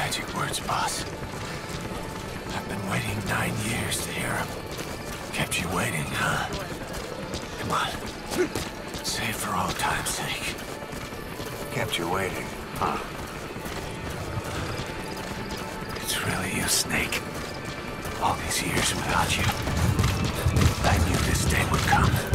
magic words, boss. I've been waiting 9 years to hear them. Kept you waiting, huh? Come on. Say it for old time's sake. Kept you waiting, huh? It's really you, Snake. All these years without you. I knew this day would come.